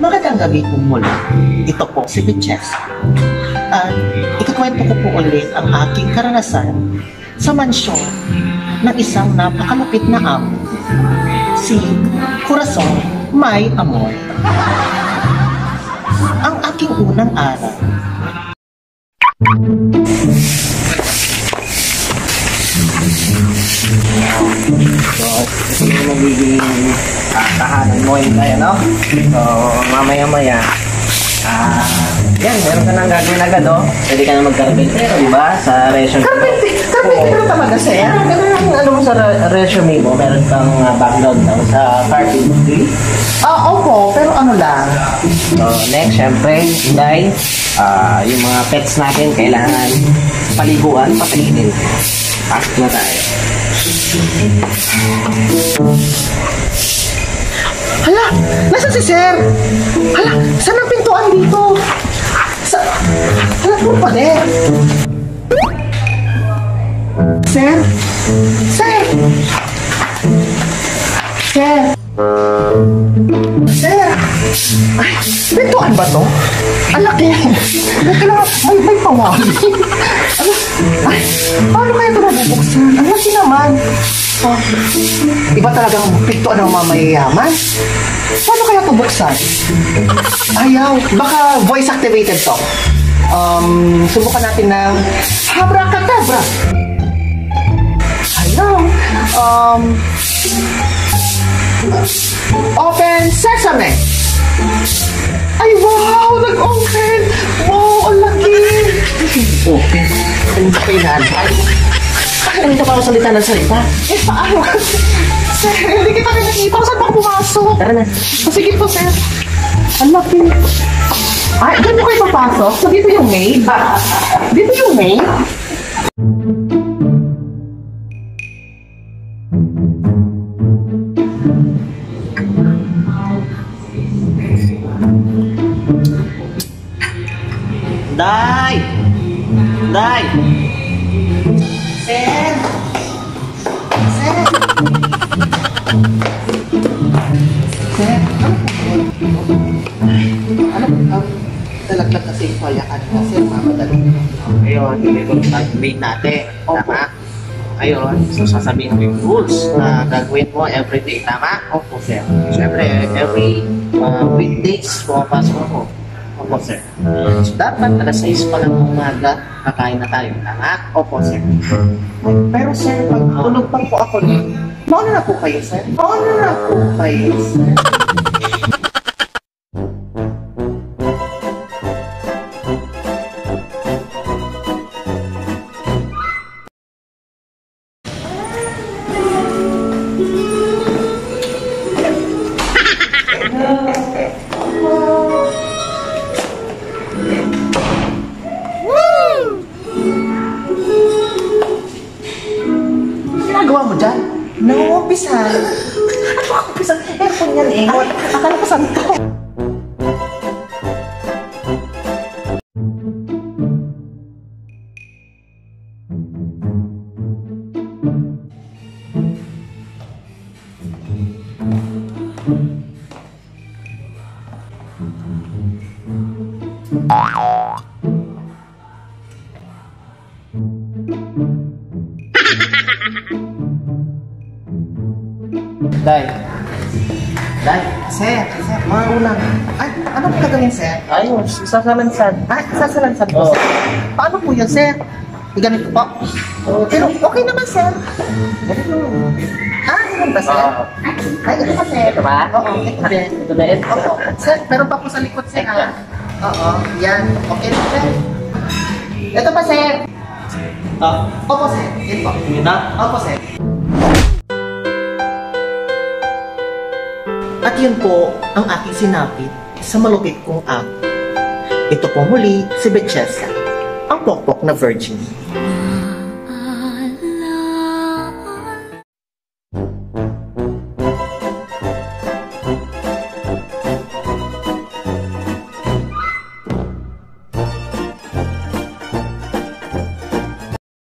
Magandang gabi po mula. Ito po si Bitches. At ikakwento ko po ulit ang aking karanasan sa mansyon ng isang napakalapit na amo, si Corazon May Amor. Ang aking unang araw. So, ito yung magiging tahanan mo yun tayo, no? So, mamaya-maya, yan, meron ka nang gagawin agad, oh. Pwede ka na mag-carpentero, di ba? Sa resume mo. Carpentero talaga, sir? Ganun ang ano mo sa resume mo, meron kang background daw sa carpentry. Opo, pero ano lang. So, next, syempre, Inday, yung mga pets natin, kailangan paliguan, pakalinin. Pasok na tayo. Hala! Nasaan si Sir? Hala! Saan ang pintuan dito? Hala, puro pader. Sir? Sir? Sir? Sir? Ay, pintuan ba to? Ang laki. May pawali. Ay, paano kaya ito mabubuksan? Ang laki naman. Oh, iba talagang pintuan ng mga mayayaman. Paano kaya ito buksan? Ayaw, baka voice activated to. Subukan natin ng abracadabra. Ayaw. Open sesame. Ay, wow! Nag-open! Wow! Ang laki! Open? Ano ba pinahantay? Hindi ka pa salita ng salita? Eh, paano? Sir, hindi kita nakikita. Saan ba pumasok? Tara na. Sige po, sir. Ang laki. Ay, doon mo kayo papasok? So, dito yung maid? Dito yung maid? Day! Day! Sir! Sir! Sir! Ano? Talaglag kasi yung payakan na, sir. Mamadali. Ngayon, ito yung main natin. Tama? Ngayon, so sasabihin mo yung rules na gagawin mo everyday. Tama? Opo, sir. Siyempre, every weekdays, pumapasok ako. Opo, sir. So, dapat alas 6 pa lang umaga, kakain na tayo. Tama? Opo, sir. Pero, sir, pag tulog pa po ako, mauna na po kayo, sir. Mauna na po kayo, sir. Ginagawa mo dyan? Nauumpisan. Ano ako umpisan? Aircon yan eh. Akala ko saan ito. Day. Day. Sir, mga ulang. Ay, ano po gagawin, sir? Ayos, isasalansan. Ay, isasalansan po, sir. Paano po yun, sir? Ganito po. Pero okay naman, sir. Ganito. Ganun ba, sir? Ay, ito pa, sir. Ito ba? Oo, ito din. Ito din? Oo. Sir, pero pa po sa likod, sir, ha? Oo, yan. Okay na, sir. Ito pa, sir. Opo, sir. Ito po. Yun na? Opo, sir. At yun po ang aking sinapit sa malupit kong app. Ito po muli si Betchesa, ang pokpok na virgin.